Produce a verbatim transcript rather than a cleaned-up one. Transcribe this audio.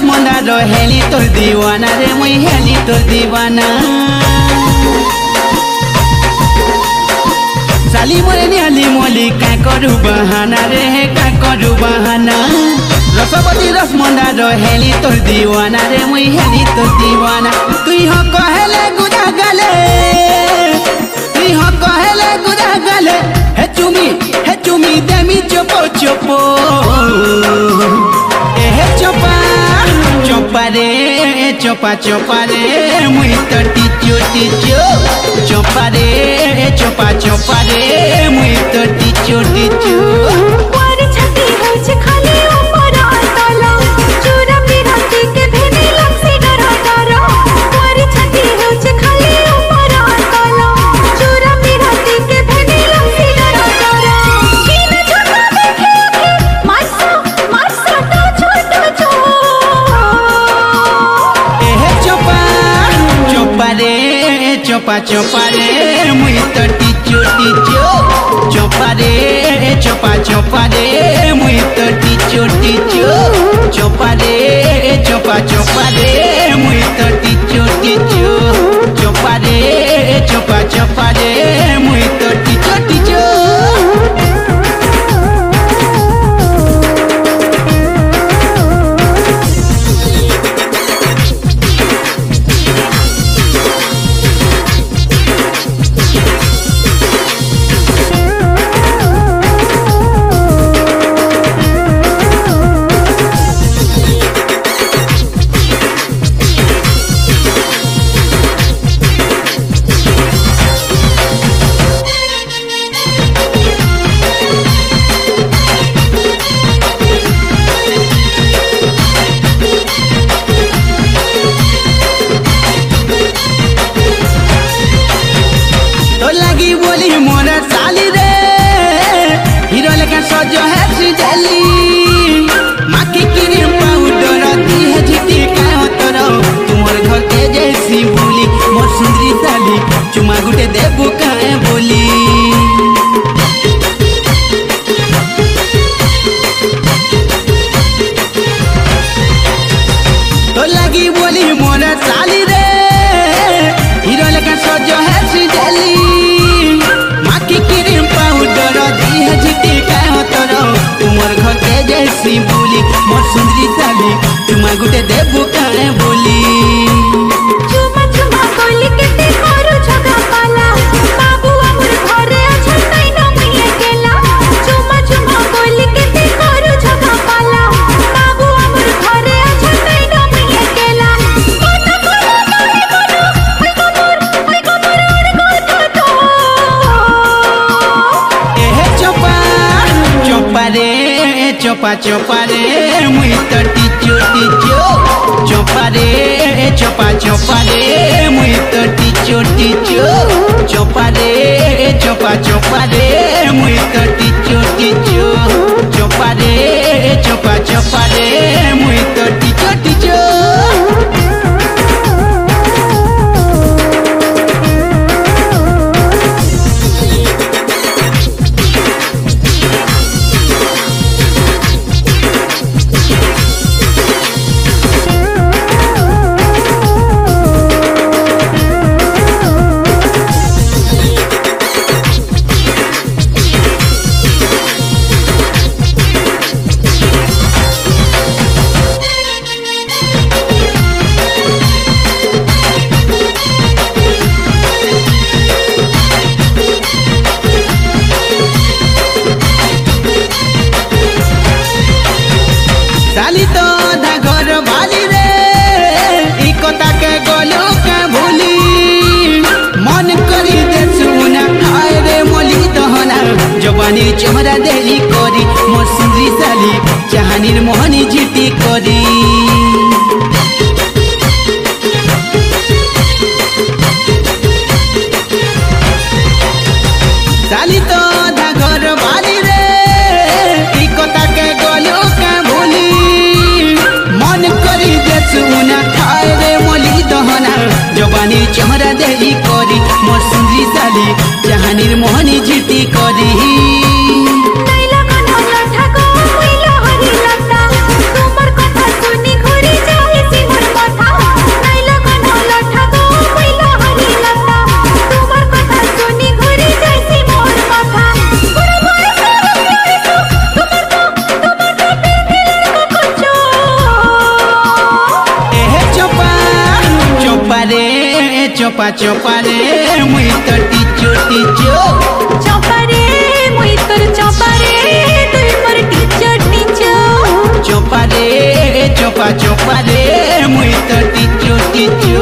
रसमंदा रहेली तोर दीवाना रे मुई हेली तोर दीवाना साली मोरे निहाली मोली का करू बहाना रे का करू बहाना रसवती रसमंदा रहेली तोर दीवाना रे मुई हेली तोर दीवाना तुई हो कहेले गुदा गले तुई हो कहेले गुदा गले हे चुमी हे चुमी देमी चोपो चोपो ए हे चोपा चोपा रे चोपा चोपा रे मुई तो टिचो टिचो चोपा रे चोपा चोपा रे मुई तो टिचो टिचो वारी छती होछ खाली ऊपर तला चूरा बिराती के भेनी लक्सी डरा डरा वारी छती होछ खाली ऊपर तला चूरा बिराती के भेनी लक्सी डरा डरा कीन छोटा देखे आखे मारसा मारसा तो छोटा छो ए हे चोपा चोपा रे चोपा चोपा रे मुई तो टिचो टिचो चोपा रे चोपा चोपा रे मुई तो टिचो टिचो चोपा रे चोपा चोपा रे मुई तो टिचो टिचो चोपा रे चोपा चोपा रे मुई तो टिचो टिचो सजो है श्रीजली माखी क्रीम पाउडर दी है झिटी का तोर तुमर घर के जैसी बोली मोर सुंदरी साली चुमा गुटे देबू काहे बोली तो लगी बोली मोर साली रे हीरो लेकर सजो है श्रीजली माखी क्रीम पाउडर दी है झिटी का तुमर घर के जैसी बोली मोर सुंदरी साली चुमा गुटे देबू काहे बोली चुमा चुमा बोली केते करू झगड़ा पाला बाबू हमर घरे अछन तै न मुई अकेला चुमा चुमा बोली केते करू झगड़ा पाला बाबू हमर घरे अछन तै न मुई अकेला कोना कोना तारे कोना ओय कमर ओय कमर और गोल तो ए हे चोपा चोपा रे चोपा चोपा रे मुई तो टिचो टिचो चोपा रे चोपा चोपा रे मुई तो टिचो टिचो चोपा रे चोपा चोपा रे मुई तो टिचो टिचो चोपा रे चोपा चोपा रे मुई तो टिचो टिचो चोपा चोपा रे मुई तो टिचो टिचो चोपा रे मुई तोर चोपा रे तुई मोर टिचो टिचो चोपा रे चोपा चोपा रे मुई तो टिचो टिचो